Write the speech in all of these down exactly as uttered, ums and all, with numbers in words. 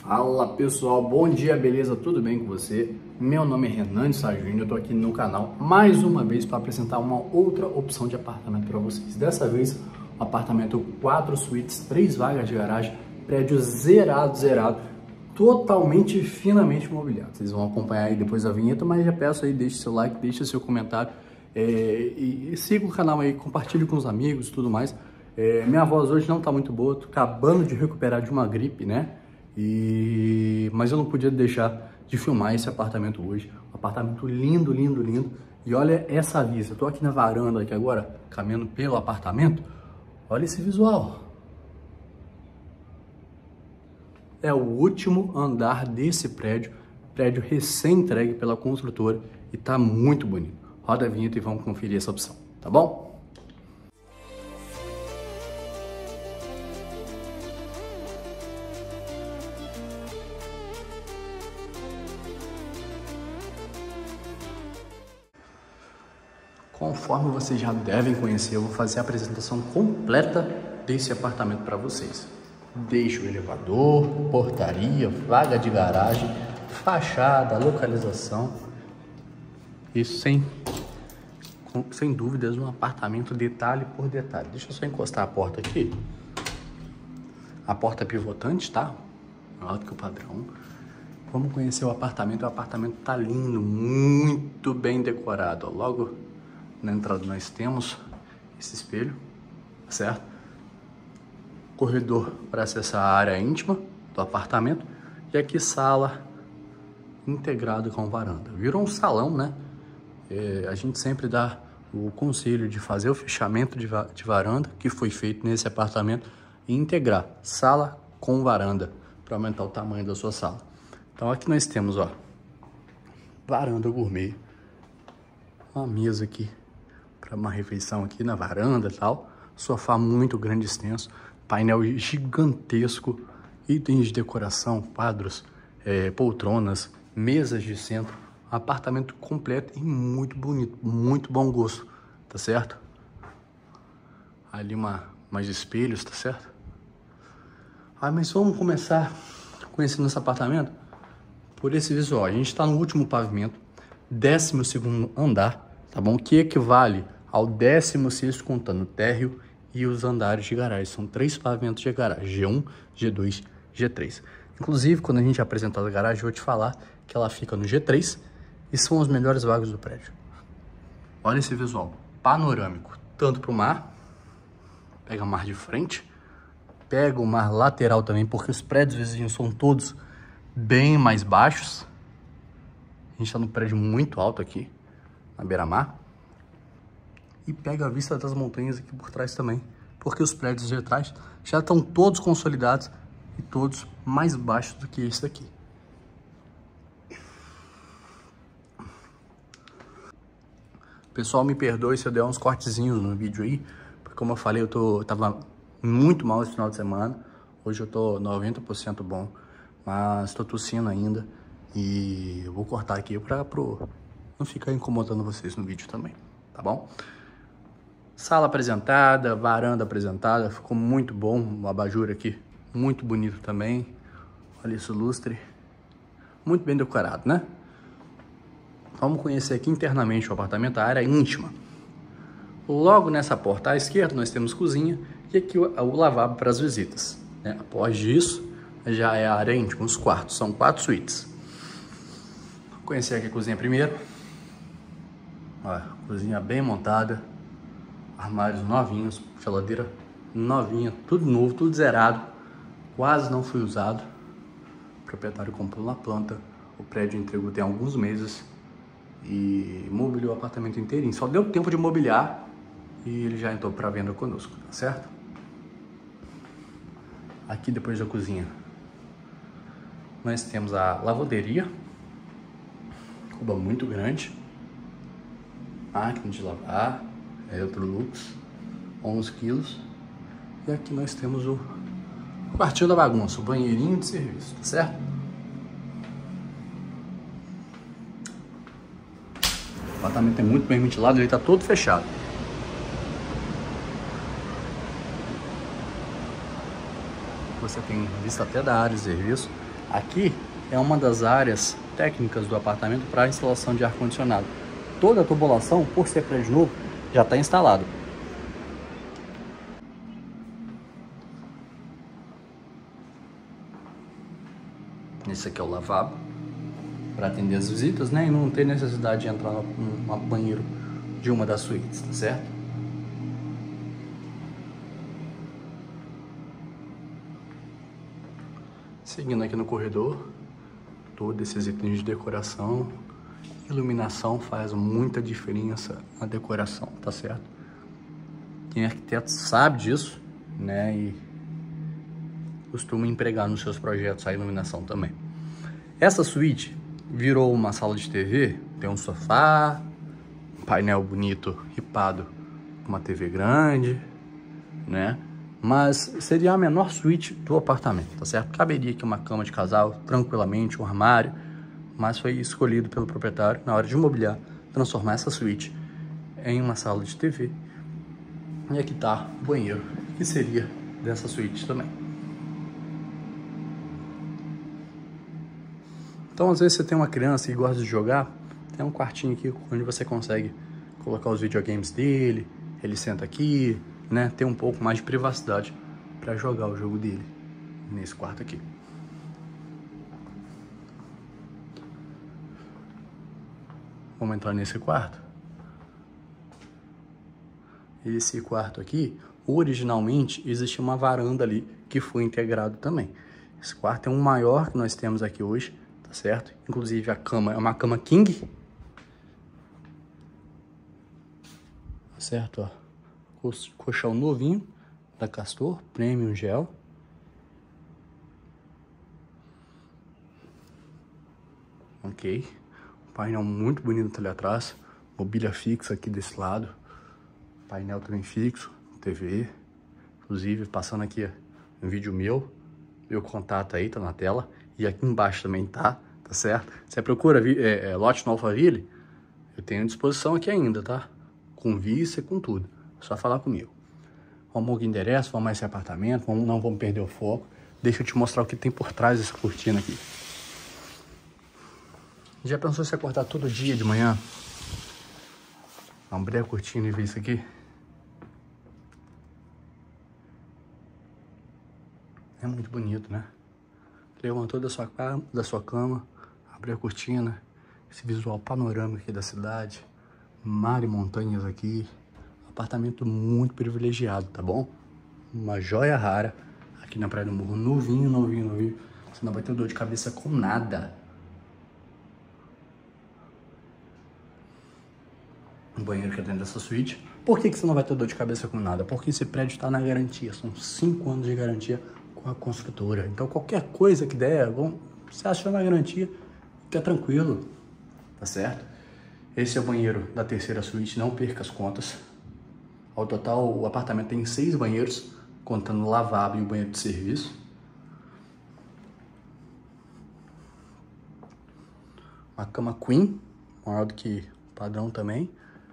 Fala pessoal, bom dia, beleza? Tudo bem com você? Meu nome é Renan de Sá Júnior, eu estou aqui no canal mais uma vez para apresentar uma outra opção de apartamento para vocês. Dessa vez, um apartamento quatro suítes, três vagas de garagem, prédio zerado, zerado, totalmente finamente mobiliado. Vocês vão acompanhar aí depois da vinheta, mas já peço aí, deixe seu like, deixe seu comentário é, e, e siga o canal aí, compartilhe com os amigos e tudo mais. É, minha voz hoje não está muito boa, tô acabando de recuperar de uma gripe, né? E... Mas eu não podia deixar de filmar esse apartamento hoje. Um apartamento lindo, lindo, lindo. E olha essa vista. Eu tô aqui na varanda aqui agora, caminhando pelo apartamento. Olha esse visual. É o último andar desse prédio. Prédio recém-entregue pela construtora. E tá muito bonito. Roda a vinheta e vamos conferir essa opção, tá bom? Conforme vocês já devem conhecer, eu vou fazer a apresentação completa desse apartamento para vocês. Desde o elevador, portaria, vaga de garagem, fachada, localização. Isso sem, sem dúvidas um apartamento detalhe por detalhe. Deixa eu só encostar a porta aqui. A porta pivotante, tá? Maior do que o padrão. Vamos conhecer o apartamento. O apartamento tá lindo, muito bem decorado. Ó, logo na entrada nós temos esse espelho, certo? Corredor para acessar a área íntima do apartamento. E aqui sala integrado com varanda. Virou um salão, né? É, a gente sempre dá o conselho de fazer o fechamento de, va de varanda, que foi feito nesse apartamento, e integrar sala com varanda, para aumentar o tamanho da sua sala. Então aqui nós temos, ó, varanda gourmet. Uma mesa aqui para uma refeição aqui na varanda e tal. Sofá muito grande e extenso. Painel gigantesco. Itens de decoração, quadros, é, poltronas, mesas de centro. Apartamento completo e muito bonito. Muito bom gosto, tá certo? Ali uma, mais espelhos, tá certo? Ah, mas vamos começar conhecendo esse apartamento por esse visual. A gente está no último pavimento, décimo segundo andar, tá bom? Que equivale ao décimo sexto contando o térreo e os andares de garagem. São três pavimentos de garagem, G um, G dois, G três. Inclusive, quando a gente apresentar a garagem, eu vou te falar que ela fica no G três e são as melhores vagas do prédio. Olha esse visual panorâmico, tanto para o mar, pega o mar de frente, pega o mar lateral também, porque os prédios vizinhos são todos bem mais baixos. A gente está num prédio muito alto aqui, na beira-mar. E pega a vista das montanhas aqui por trás também, porque os prédios de trás já estão todos consolidados e todos mais baixos do que esse daqui. Pessoal, me perdoe se eu der uns cortezinhos no vídeo aí, porque como eu falei, eu tô, tava muito mal esse final de semana. Hoje eu tô noventa por cento bom, mas tô tossindo ainda e eu vou cortar aqui para pro não ficar incomodando vocês no vídeo também, tá bom? Sala apresentada, varanda apresentada, ficou muito bom. O abajur aqui, muito bonito também. Olha esse lustre, muito bem decorado, né? Vamos conhecer aqui internamente o apartamento, a área íntima. Logo nessa porta à esquerda nós temos cozinha e aqui o, o lavabo para as visitas, né? Após disso, já é a área íntima, os quartos, são quatro suítes. Vamos conhecer aqui a cozinha primeiro. Olha, cozinha bem montada. Armários novinhos, geladeira novinha, tudo novo, tudo zerado, quase não foi usado. O proprietário comprou na planta, o prédio entregou tem alguns meses e mobiliou o apartamento inteirinho. Só deu tempo de mobiliar e ele já entrou para venda conosco, tá certo? Aqui depois da cozinha nós temos a lavanderia, cuba muito grande, máquina de lavar, Electrolux, onze quilos. E aqui nós temos o quartinho da bagunça, o banheirinho de serviço, tá certo? O apartamento é muito bem ventilado, ele tá todo fechado. Você tem vista até da área de serviço. Aqui é uma das áreas técnicas do apartamento para instalação de ar-condicionado. Toda a tubulação, por ser prédio novo, já está instalado. Esse aqui é o lavabo, para atender as visitas, né? E não ter necessidade de entrar no, no banheiro de uma das suítes, tá certo? Seguindo aqui no corredor, todos esses itens de decoração. Iluminação faz muita diferença na decoração, tá certo? Quem é arquiteto sabe disso, né? E costuma empregar nos seus projetos a iluminação também. Essa suíte virou uma sala de T V, tem um sofá, um painel bonito ripado com uma T V grande, né? Mas seria a menor suíte do apartamento, tá certo? Caberia aqui uma cama de casal, tranquilamente, um armário, mas foi escolhido pelo proprietário, na hora de mobiliar, transformar essa suíte em uma sala de T V. E aqui tá o banheiro, que seria dessa suíte também. Então, às vezes você tem uma criança que gosta de jogar, tem um quartinho aqui onde você consegue colocar os videogames dele, ele senta aqui, né? Ter um pouco mais de privacidade para jogar o jogo dele nesse quarto aqui. Vamos entrar nesse quarto. Esse quarto aqui, originalmente, existia uma varanda ali que foi integrado também. Esse quarto é um maior que nós temos aqui hoje, tá certo? Inclusive a cama é uma cama king. Tá certo, ó. Colchão novinho da Castor, Premium Gel. Ok. Painel muito bonito ali atrás. Mobília fixa aqui desse lado. Painel também fixo, T V. Inclusive, passando aqui um vídeo meu. Meu contato aí, tá na tela. E aqui embaixo também tá, tá certo? Você procura é, é, lote no Alphaville? Eu tenho à disposição aqui ainda, tá? Com vista e com tudo. É só falar comigo. Vamos ao que interessa, vamos a esse apartamento, vamos, não vamos perder o foco. Deixa eu te mostrar o que tem por trás dessa cortina aqui. Já pensou se acordar todo dia de manhã? Abrir a cortina e ver isso aqui? É muito bonito, né? Levantou da sua, da sua cama, abriu a cortina, esse visual panorâmico aqui da cidade, mar e montanhas aqui. Apartamento muito privilegiado, tá bom? Uma joia rara aqui na Praia do Morro, novinho, novinho, novinho. Você não vai ter dor de cabeça com nada. Um banheiro que é dentro dessa suíte. Por que que você não vai ter dor de cabeça com nada? Porque esse prédio está na garantia, são cinco anos de garantia com a construtora. Então qualquer coisa que der, bom, você achou na garantia, fica tranquilo, tá certo? Esse é o banheiro da terceira suíte, não perca as contas. Ao total, o apartamento tem seis banheiros, contando o lavabo e o banheiro de serviço. Uma cama queen, maior do que o padrão também.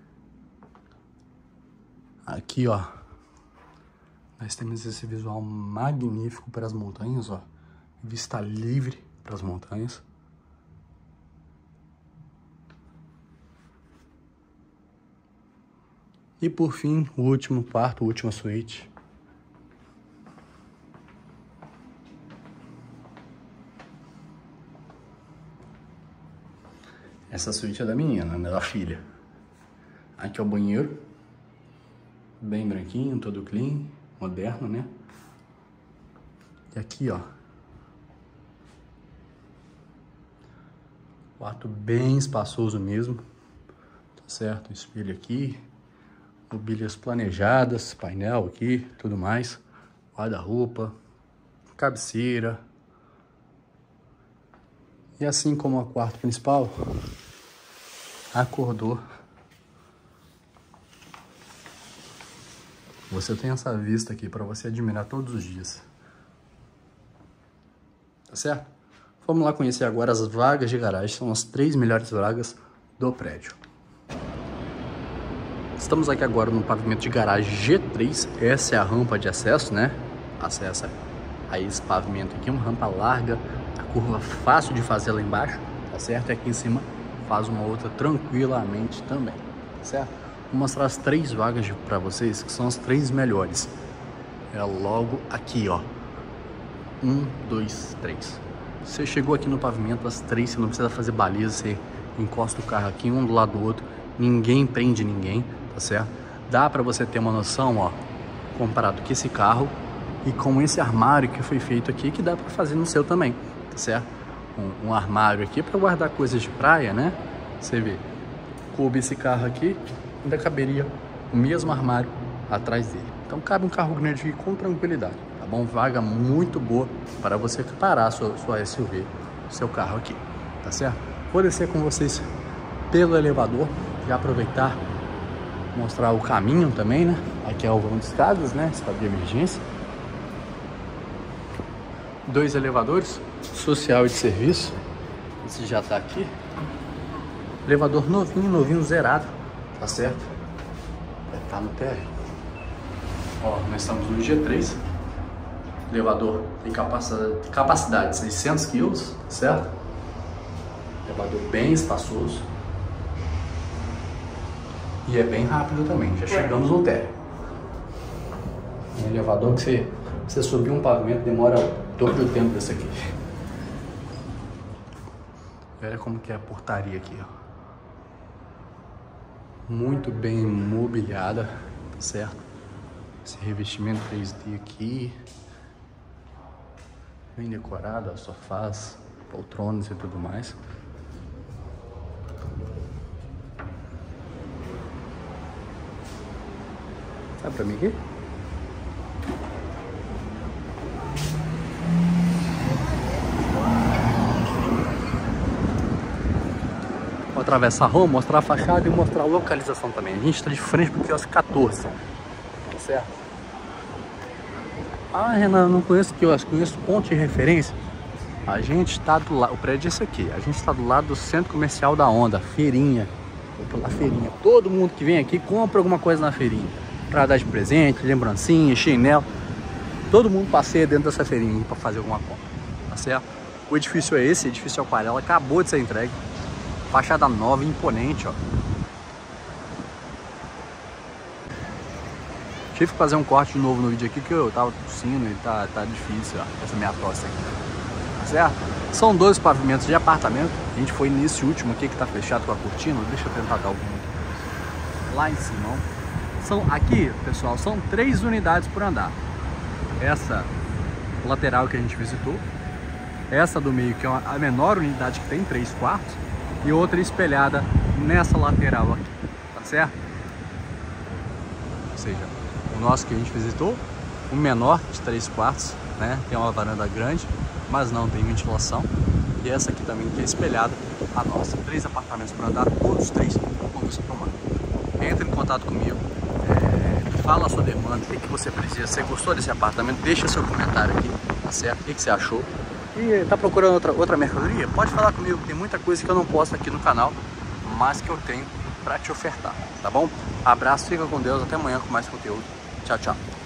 Aqui, ó, nós temos esse visual magnífico para as montanhas, ó. Vista livre para as montanhas. E por fim, o último quarto, a última suíte. Essa suíte é da menina, né? Da filha. Aqui é o banheiro. Bem branquinho, todo clean, moderno, né? E aqui, ó. Quarto bem espaçoso mesmo. Tá certo? Espelho aqui. Mobílias planejadas, painel aqui, tudo mais. Guarda-roupa, cabeceira. E assim como o quarto principal, acordou. Você tem essa vista aqui para você admirar todos os dias. Tá certo? Vamos lá conhecer agora as vagas de garagem. São as três melhores vagas do prédio. Estamos aqui agora no pavimento de garagem G três. Essa é a rampa de acesso, né? Acessa a esse pavimento aqui, uma rampa larga, A curva fácil de fazer lá embaixo, tá certo? E aqui em cima faz uma outra tranquilamente também, tá certo? Vou mostrar as três vagas para vocês, que são as três melhores. É logo aqui, ó. Um, dois, três. Você chegou aqui no pavimento, as três, você não precisa fazer baliza, você encosta o carro aqui, um do lado do outro, ninguém prende ninguém, tá certo? Dá para você ter uma noção, ó, comparado com esse carro e com esse armário que foi feito aqui, que dá para fazer no seu também, tá certo? Um, um armário aqui para guardar coisas de praia, né? Você vê, coube esse carro aqui, ainda caberia o mesmo armário atrás dele. Então cabe um carro grande aqui com tranquilidade, tá bom? Vaga muito boa para você parar a sua, sua S U V, seu carro aqui, tá certo? Vou descer com vocês pelo elevador, já aproveitar, mostrar o caminho também, né? Aqui é o vão de escadas, né? Escada de emergência. Dois elevadores, social e de serviço. Esse já tá aqui. Elevador novinho, novinho, zerado, tá certo? Tá no térreo. Ó, nós estamos no G três. O elevador tem capacidade, capacidade de seiscentos quilos, certo? Elevador bem espaçoso. E é bem rápido também, já chegamos no térreo. Um elevador que você, você subir um pavimento demora todo o tempo desse aqui. Olha como que é a portaria aqui, ó. Muito bem mobiliada, tá certo? Esse revestimento três D aqui. Bem decorado, ó, sofás, poltronas e tudo mais. Sabe pra mim aqui? Vou atravessar a rua, mostrar a fachada e mostrar a localização também. A gente está de frente pro quiosque quatorze, tá certo? Ah, Renan, não conheço quiosque, conheço ponto de referência. A gente está do lado, o prédio é esse aqui, a gente está do lado do Centro Comercial da Honda, feirinha. Vou pela feirinha. Todo mundo que vem aqui compra alguma coisa na feirinha. Pra dar de presente, lembrancinha, chinelo. Todo mundo passeia dentro dessa feirinha para fazer alguma compra, tá certo? O edifício é esse, edifício Aquarela, acabou de ser entregue. Fachada nova, imponente, ó. Tive que fazer um corte de novo no vídeo aqui, que eu tava tossindo e tá, tá difícil, ó, essa minha tosse aqui, tá certo? São dois pavimentos de apartamento. A gente foi nesse último aqui que tá fechado com a cortina. Deixa eu tentar dar algum lá em cima, ó. São, aqui, pessoal, são três unidades por andar. Essa lateral que a gente visitou, essa do meio, que é a menor unidade, que tem três quartos, e outra espelhada nessa lateral aqui, tá certo? Ou seja, o nosso que a gente visitou, o menor de três quartos, né? Tem uma varanda grande, mas não tem ventilação. E essa aqui também que é espelhada, a nossa. Três apartamentos por andar, todos três com vista para o mar. Entre em contato comigo. Fala a sua demanda, o que, que você precisa. Você gostou desse apartamento? Deixa seu comentário aqui, tá certo? O que, que você achou? E tá procurando outra, outra mercadoria? Pode falar comigo, tem muita coisa que eu não posto aqui no canal, mas que eu tenho pra te ofertar, tá bom? Abraço, fica com Deus, até amanhã com mais conteúdo. Tchau, tchau.